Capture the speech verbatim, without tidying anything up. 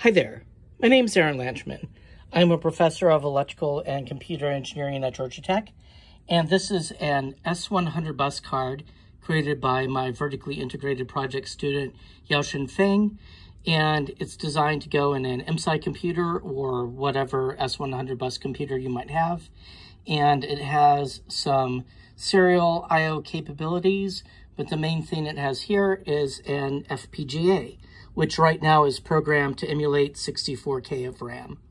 Hi there, my name is Aaron Lanchman. I'm a professor of electrical and computer engineering at Georgia Tech, and this is an S one hundred bus card created by my vertically integrated project student, Yaoxin Feng, and it's designed to go in an I M S A I computer or whatever S one hundred bus computer you might have, and it has some serial I O capabilities, but the main thing it has here is an F P G A, which right now is programmed to emulate sixty-four K of RAM.